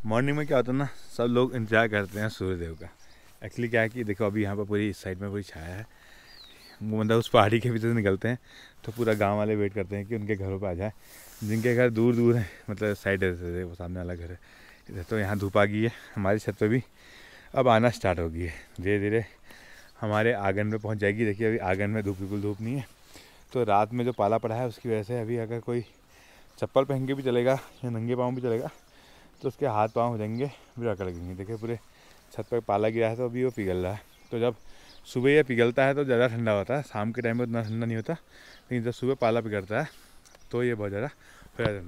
Morning में क्या होता है ना, सब लोग इंतजार करते हैं सूर्यदेव का। एक्चुअली क्या है कि देखो अभी यहाँ पर पूरी इस साइड में पूरी छाया है, वो मतलब उस पहाड़ी के भीतर से निकलते हैं तो पूरा गांव वाले वेट करते हैं कि उनके घरों पे आ जाए, जिनके घर दूर दूर हैं, मतलब साइड है वो सामने वाला घर है इधर। तो यहाँ धूप आ गई है, हमारी छत पे भी अब आना स्टार्ट हो गई है, धीरे धीरे हमारे आंगन में पहुँच जाएगी। देखिए अभी आंगन में धूप बिल्कुल धूप नहीं है, तो रात में जो पाला पड़ा है उसकी वजह से अभी अगर कोई चप्पल पहन के भी चलेगा या नंगे पाँव भी चलेगा तो उसके हाथ पाँव हो जाएंगे, फिर अकड़ लगेंगे। देखिए पूरे छत पर पाला गिरा है तो अभी वो पिघल रहा है। तो जब सुबह ये पिघलता है तो ज़्यादा ठंडा होता है, शाम के टाइम में उतना ठंडा नहीं होता, लेकिन जब सुबह पाला पिघलता है तो ये बहुत ज़्यादा हो जाता है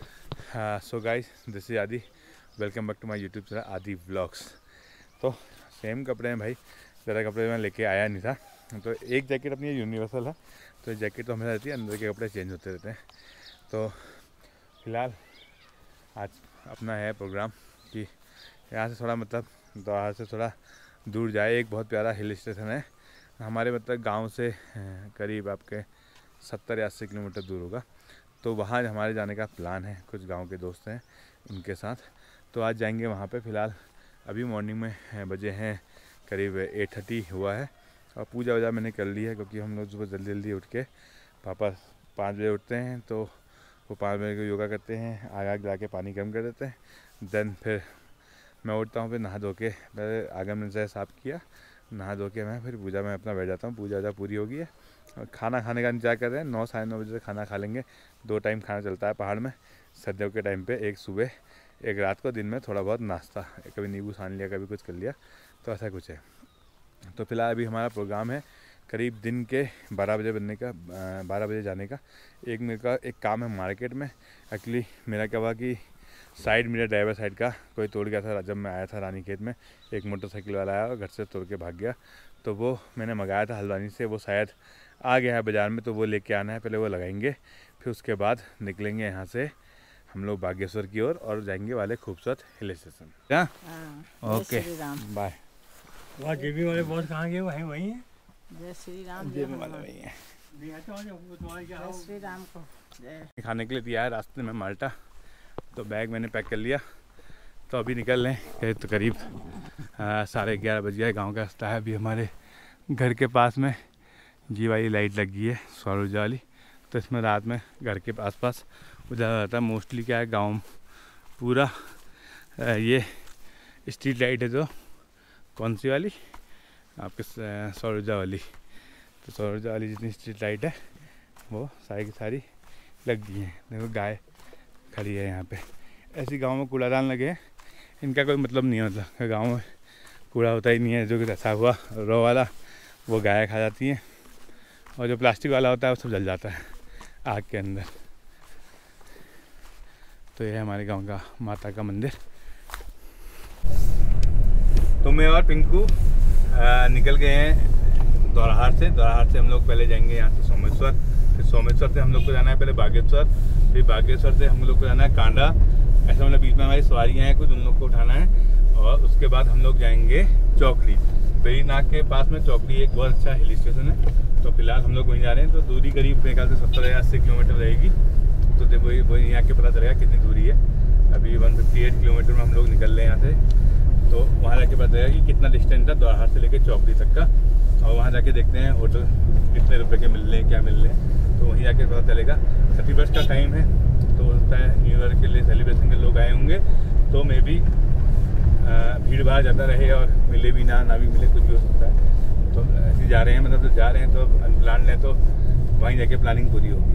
ठंडा। So guys, this is Aadi, welcome back to my YouTube channel Aadi vlogs. तो सेम कपड़े हैं भाई, ज़्यादा कपड़े मैं लेके आया नहीं था। तो एक जैकेट अपनी यूनिवर्सल है, तो जैकेट तो हमेशा रहती है, अंदर के कपड़े चेंज होते रहते हैं। तो फिलहाल आज अपना है प्रोग्राम कि यहाँ से थोड़ा मतलब दोहा से थोड़ा दूर जाए। एक बहुत प्यारा हिल स्टेशन है हमारे मतलब गांव से करीब आपके 70 या 80 किलोमीटर दूर होगा। तो वहाँ हमारे जाने का प्लान है, कुछ गांव के दोस्त हैं उनके साथ, तो आज जाएंगे वहाँ पे। फ़िलहाल अभी मॉर्निंग में बजे हैं करीब 8:30 हुआ है और पूजा वूजा मैंने कर ली है, क्योंकि हम लोग सुबह जल्दी जल्दी उठ के पापा 5 बजे उठते हैं, तो वो 5 बजे को योगा करते हैं, आग ला के पानी गर्म कर देते हैं। देन फिर मैं उठता हूँ, फिर नहा धो के पहले आंगन में से साफ़ किया, नहा धो के मैं फिर पूजा में अपना बैठ जाता हूँ। पूजा वूजा पूरी हो गई है और खाना खाने का इंतजार कर रहे हैं। 9 साढ़े 9 बजे से खाना खा लेंगे। 2 टाइम खाना चलता है पहाड़ में सर्दियों के टाइम पे, एक सुबह एक रात को, दिन में थोड़ा बहुत नाश्ता, कभी नींबू छान लिया, कभी कुछ कर लिया, तो ऐसा कुछ है। तो फिलहाल अभी हमारा प्रोग्राम है करीब दिन के 12 बजे बनने का, 12 बजे जाने का। एक मेरे का एक काम है मार्केट में। एक्चुअली मेरा क्या हुआ कि साइड मेरा ड्राइवर साइड का कोई तोड़ गया था। जब मैं आया था रानीखेत में, एक मोटरसाइकिल वाला आया और घर से तोड़ के भाग गया। तो वो मैंने मंगाया था हल्द्वानी से, वो शायद आ गया है बाज़ार में, तो वो लेके आना है। पहले वो लगाएंगे, फिर उसके बाद निकलेंगे यहाँ से हम लोग बागेश्वर की ओर और जाएंगे वाले खूबसूरत हिल स्टेशन। क्या ओके बाय। वहाँ जेबी वाले बॉस कहाँ गए? वहीं वहीं है। जय श्री राम। जेबी वाले वही है। जय श्री राम को जय। खाने के लिए दिया है रास्ते में माल्टा, तो बैग मैंने पैक कर लिया। तो अभी निकल लें, तो करीब 11:30 बज गया है। गाँव का रास्ता है। अभी हमारे घर के पास में जी वाली लाइट लगी है, सौर ऊर्जा वाली, तो इसमें रात में घर के आसपास उजाला रहता है। मोस्टली क्या है, गाँव पूरा ये स्ट्रीट लाइट है। जो कौन सी वाली आपके सौर ऊर्जा वाली, तो सौर ऊर्जा वाली जितनी स्ट्रीट लाइट है वो सारी की सारी लग गई हैं। देखो गाय खड़ी है यहाँ पे। ऐसी गांव में कूड़ादान लगे हैं, इनका कोई मतलब नहीं होता। गांव में कूड़ा होता ही नहीं है। जो कि रसा हुआ रो वाला वो गाय खा जाती हैं, और जो प्लास्टिक वाला होता है वो सब जल जाता है आग के अंदर। तो ये है हमारे गांव का माता का मंदिर। तो मैं और पिंकू निकल गए हैं दोराहाट से हम लोग पहले जाएंगे यहाँ से सोमेश्वर, फिर सोमेश्वर से हम लोग को जाना है पहले बागेश्वर, फिर बागेश्वर से हम लोग को जाना है कांडा। ऐसा मतलब बीच में हमारी सवारियाँ हैं कुछ, उन लोग को उठाना है। और उसके बाद हम लोग जाएंगे चौकड़ी, बेरीनाग के पास में चौकड़ी एक बहुत अच्छा हिल स्टेशन है। तो फिलहाल हम लोग वहीं जा रहे हैं। तो दूरी करीब मेरे ख्याल से 70 या 80 किलोमीटर रहेगी। तो देखो वही यहाँ के पता चलेगा कितनी दूरी है। अभी 158 किलोमीटर में हम लोग निकल रहे हैं यहाँ से। तो वहाँ जाके पता चलेगा कि कितना डिस्टेंस है दोराहाट से लेकर चौकड़ी तक का। और वहाँ जाके देखते हैं होटल कितने रुपए के मिल रहे हैं, क्या मिल रहे हैं, तो वहीं जाके पता चलेगा। 31 का टाइम है, तो होता है न्यू ईयर के लिए सेलिब्रेशन के लोग आए होंगे, तो मे बी भीड़ भाड़ ज़्यादा रहे और मिले भी ना भी मिले, कुछ भी हो सकता है। तो ऐसे जा रहे हैं, मतलब तो जा रहे हैं, तो अनप्लान है तो वहीं जाके प्लानिंग पूरी होगी।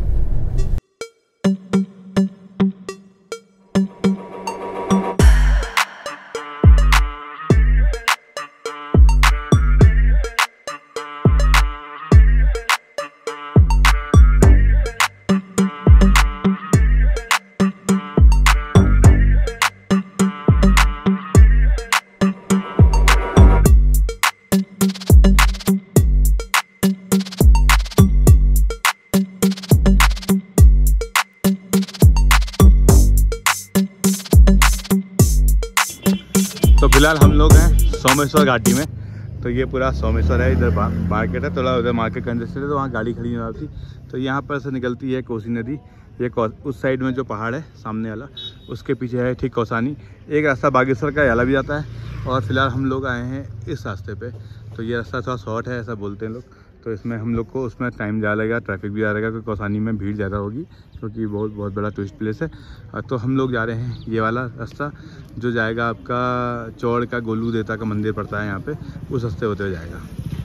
तो फिलहाल हम लोग हैं सोमेश्वर घाटी में। तो ये पूरा सोमेश्वर है, इधर मार्केट है, थोड़ा उधर मार्केट कंजेस्टेड है, तो वहाँ गाड़ी खड़ी नहीं होती। तो यहाँ पर से निकलती है कोसी नदी। ये उस साइड में जो पहाड़ है सामने वाला, उसके पीछे है ठीक कौसानी। एक रास्ता बागेश्वर का याला भी जाता है और फिलहाल हम लोग आए हैं इस रास्ते पे। तो ये रास्ता थोड़ा शॉर्ट है ऐसा बोलते हैं लोग, तो इसमें हम लोग को उसमें टाइम ज़्यादा लगेगा, ट्रैफिक भी ज़्यादा लगेगा क्योंकि कौसानी में भीड़ ज़्यादा होगी क्योंकि बहुत बड़ा टूरिस्ट प्लेस है। तो हम लोग जा रहे हैं ये वाला रास्ता जो जाएगा आपका चौड़ का गोलू देवता का मंदिर पड़ता है यहाँ पे, उस रास्ते होते हुए जाएगा।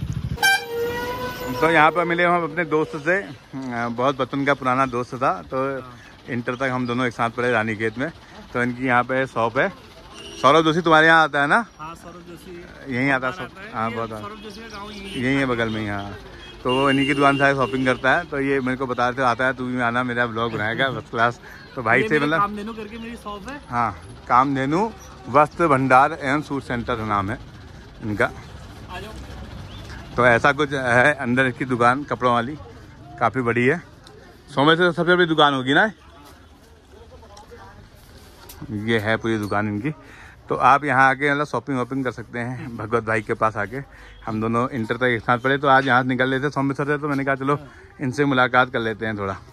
तो यहाँ पर मिले हम अपने दोस्त से, बहुत बचपन का पुराना दोस्त था। तो इंटर तक हम दोनों एक साथ पढ़े रानीखेत में। तो इनकी यहाँ पे शॉप है। सौरभ जोशी तुम्हारे यहाँ आता है ना? हाँ, सौरभ जोशी यहीं आता है। हाँ बहुत सौरभ जोशी का गाँव यहीं है बगल में ही। हाँ, तो वो इन्हीं की दुकान से शॉपिंग करता है। तो ये मेरे को बता रहे थे आता है, तू भी आना, मेरा ब्लॉग बनाएगा फर्स्ट क्लास। तो भाई से मतलब कामधेनु करके मेरी शॉप है। हाँ, कामधेनु वस्त्र भंडार एवं सूट सेंटर नाम है इनका। तो ऐसा कुछ है अंदर की दुकान कपड़ों वाली, काफ़ी बड़ी है। सोमेश्वर से सबसे बड़ी दुकान होगी ना ये, है पूरी दुकान इनकी। तो आप यहाँ आके मतलब शॉपिंग वॉपिंग कर सकते हैं भगवत भाई के पास आके। हम दोनों इंटर तक एक साथ पढ़े, तो आज यहाँ निकल लेते सोमेश्वर से। तो मैंने कहा चलो इनसे मुलाकात कर लेते हैं थोड़ा।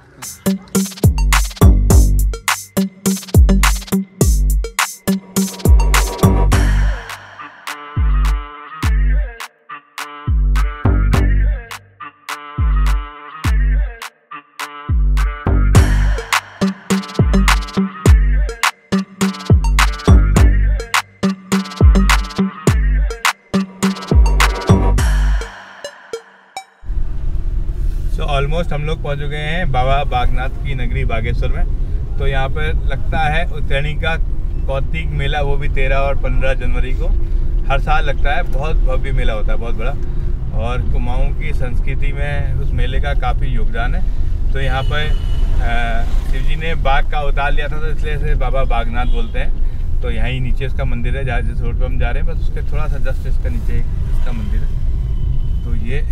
ऑलमोस्ट हम लोग पहुंच चुके हैं बाबा बागनाथ की नगरी बागेश्वर में। तो यहाँ पर लगता है उत्तरायणी का कौतिक मेला, वो भी 13 और 15 जनवरी को हर साल लगता है। बहुत भव्य मेला होता है, बहुत बड़ा। और कुमाऊं की संस्कृति में उस मेले का काफ़ी योगदान है। तो यहाँ पर शिव जी ने बाघ का अवतार लिया था, तो इसलिए इसे बाबा बागनाथ बोलते हैं। तो यहाँ ही नीचे इसका मंदिर है, जहाँ जिस रोड पर हम जा रहे हैं बस उसके थोड़ा सा जस्ट इसका नीचे इसका मंदिर है। तो ये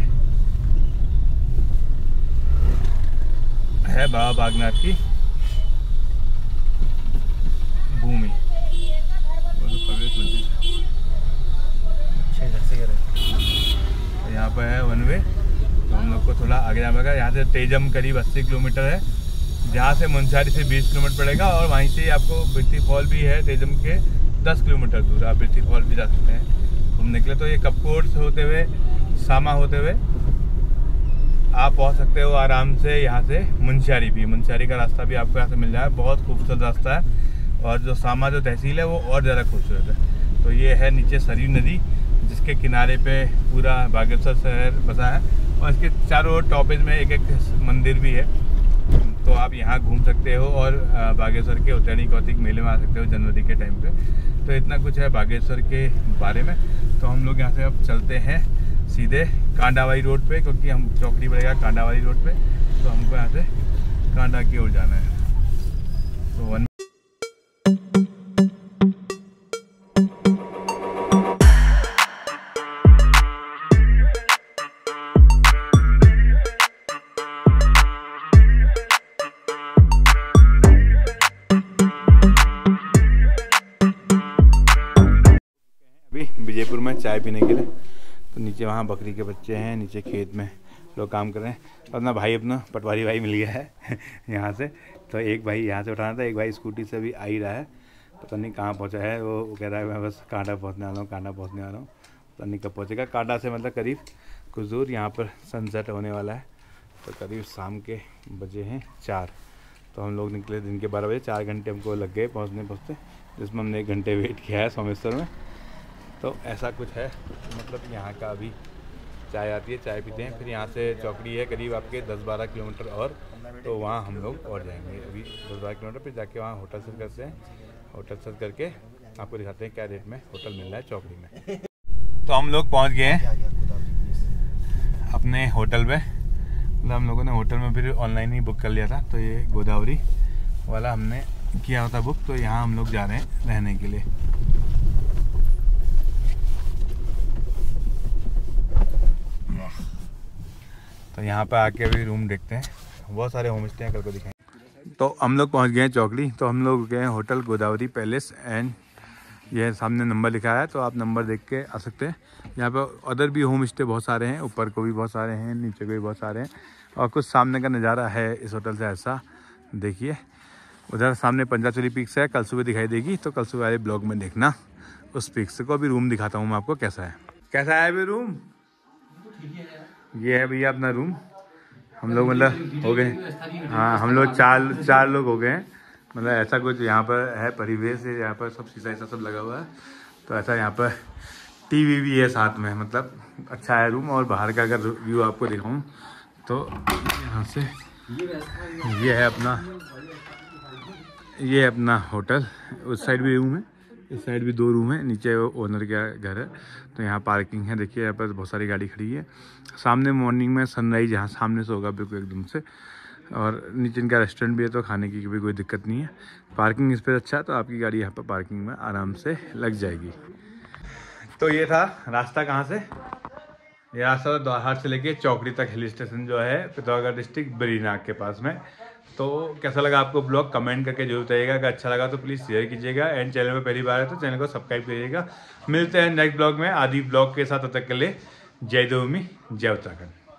है बाबा बागनाथ की भूमि। तो यहाँ पर है वन वे। तो हम लोग को थोड़ा आगे जाना पड़ेगा। यहाँ से तेजम करीब 80 किलोमीटर है, जहाँ से मुंशियारी से 20 किलोमीटर पड़ेगा। और वहीं से आपको बिरथी फॉल भी है तेजम के 10 किलोमीटर दूर, आप बिरथी फॉल भी जा सकते हैं घूमने के लिए। तो ये कपकोट होते हुए सामा होते हुए आप पहुंच सकते हो आराम से यहाँ से मुंशियारी भी। मुंशियारी का रास्ता भी आपको यहाँ से मिल जाए, बहुत खूबसूरत रास्ता है। और जो सामा जो तहसील है वो और ज़्यादा खूबसूरत है। तो ये है नीचे सरयू नदी, जिसके किनारे पे पूरा बागेश्वर शहर बसा है। और इसके चारों टॉपेज में एक एक मंदिर भी है। तो आप यहाँ घूम सकते हो और बागेश्वर के उत्तरायणी कौतिक मेले में आ सकते हो जनवरी के टाइम पे। तो इतना कुछ है बागेश्वर के बारे में। तो हम लोग यहाँ से अब चलते हैं सीधे कांडावाली रोड पे, क्योंकि हम चौकड़ी पड़ेगा कांडावाली रोड पे। तो हमको यहाँ से कांडा की ओर जाना है। तो अभी विजयपुर में चाय पीने के लिए। तो नीचे वहाँ बकरी के बच्चे हैं, नीचे खेत में लोग काम कर रहे हैं। तो अपना भाई, अपना पटवारी भाई मिल गया है यहाँ से। तो एक भाई यहाँ से उठाना था, एक भाई स्कूटी से भी आ ही रहा है। पता नहीं कहाँ पहुँचा है। वो कह रहा है मैं बस कांडा पहुँचने वाला हूँ, कांडा पहुँचने वाला हूँ। पता नहीं कब पहुँचेगा। कांडा से मतलब करीब कुछ दूर। यहाँ पर सनसेट होने वाला है। तो करीब शाम के बजे हैं 4। तो हम लोग निकले दिन के 12 बजे। 4 घंटे हमको लग गए पहुँचते, जिसमें हमने 1 घंटे वेट किया है सोमेश्वर में। तो ऐसा कुछ है। मतलब यहाँ का अभी चाय आती है, चाय पीते हैं। फिर यहाँ से चौकड़ी है करीब आपके 10-12 किलोमीटर और। तो वहाँ हम लोग और जाएंगे अभी 10-12 किलोमीटर। फिर जाके वहाँ होटल सर्च करते हैं। होटल सर्च करके आपको दिखाते हैं क्या रेट में होटल मिल रहा है चौकड़ी में। तो हम लोग पहुँच गए हैं अपने होटल पे। मतलब हम लोगों ने होटल में फिर ऑनलाइन ही बुक कर लिया था। तो ये गोदावरी वाला हमने किया होता बुक। तो यहाँ हम लोग जा रहे हैं रहने के लिए। तो यहाँ पे आके अभी रूम देखते हैं। बहुत सारे होम स्टे हैं, कल को दिखाएंगे। तो हम लोग पहुँच गए हैं चौकड़ी। तो हम लोग गए हैं होटल गोदावरी पैलेस एंड ये सामने नंबर लिखा है। तो आप नंबर देख के आ सकते हैं। यहाँ पे अदर भी होम स्टे बहुत सारे हैं, ऊपर को भी बहुत सारे हैं, नीचे को भी बहुत सारे हैं। और कुछ सामने का नज़ारा है इस होटल से ऐसा देखिए। उधर सामने पंजाचोली पीक्स है, कल सुबह दिखाई देगी, तो कल सुबह वाले ब्लॉग में देखना उस पीक्स को। अभी रूम दिखाता हूँ मैं आपको कैसा है। कैसा है अभी रूम? ये है भैया अपना रूम। हम लोग मतलब हो गए, हाँ हम लोग चार लोग हो गए हैं। मतलब ऐसा कुछ यहाँ पर है परिवेश है, यहाँ पर सब शीशा ऐसा सब लगा हुआ है। तो ऐसा यहाँ पर टीवी भी है साथ में, मतलब अच्छा है रूम। और बाहर का अगर व्यू आपको दिखाऊँ तो यहाँ से ये है अपना होटल। उस साइड भी रूम है, इस साइड भी 2 रूम है, नीचे ओनर का घर है। तो यहाँ पार्किंग है, देखिए यहाँ पर बहुत सारी गाड़ी खड़ी है। सामने मॉर्निंग में सनराइज यहाँ सामने से होगा बिल्कुल एकदम से। और नीचे इनका रेस्टोरेंट भी है, तो खाने की भी कोई दिक्कत नहीं है। पार्किंग इस पर अच्छा है, तो आपकी गाड़ी यहाँ पर पार्किंग में आराम से लग जाएगी। तो ये था रास्ता। कहाँ से? ये रास्ता द्वारहाट से लेके चौकड़ी तक हिल स्टेशन जो है पिथौरागढ़ डिस्ट्रिक्ट बेरीनाग के पास में। तो कैसा लगा आपको ब्लॉग कमेंट करके जरूर बताइएगा। अगर अच्छा लगा तो प्लीज़ शेयर कीजिएगा, एंड चैनल में पहली बार है तो चैनल को सब्सक्राइब करिएगा। मिलते हैं नेक्स्ट ब्लॉग में आदि ब्लॉग के साथ। तब तक के लिए जय देवभूमि, जय उत्तराखंड।